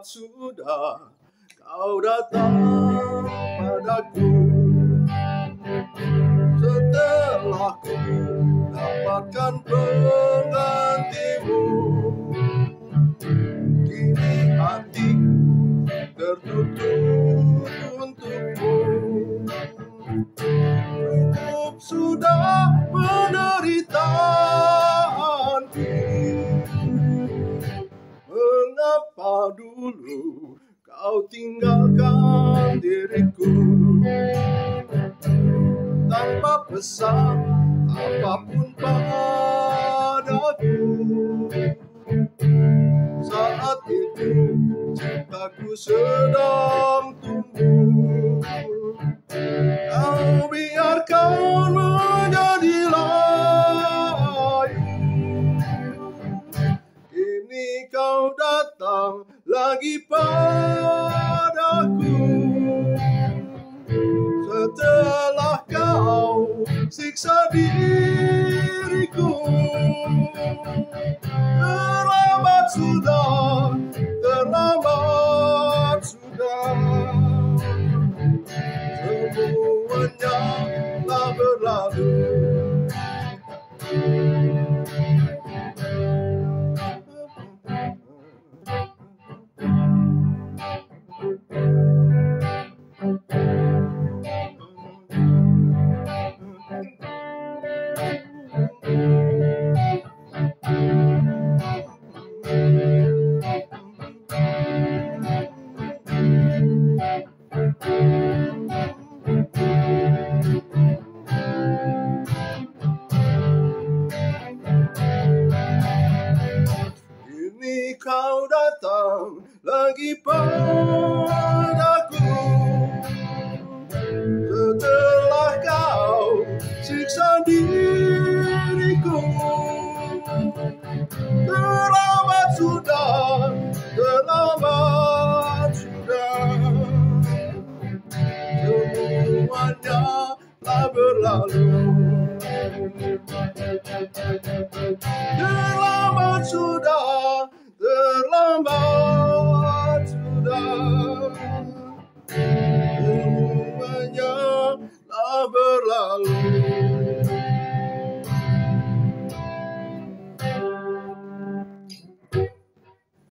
Terlambat sudah kau datang padaku. Setelah ku dapatkan penggantimu, kini hatiku tertutup untukmu. Cukup sudah penderitaanku. Mengapa dulu kau tinggalkan diriku tanpa pesan apapun padaku? Saat itu cintaku sedang tumbuh, kau biarkan menjadi layu. Kini kau datang lagi padaku. Setelah kau siksa diriku, terlambat sudah, terlambat sudah. Semuanya telah berlalu. Kini kau datang lagi padaku. Setelah kau siksa diriku, terlambat sudah, terlambat sudah. Semuanya telah berlalu.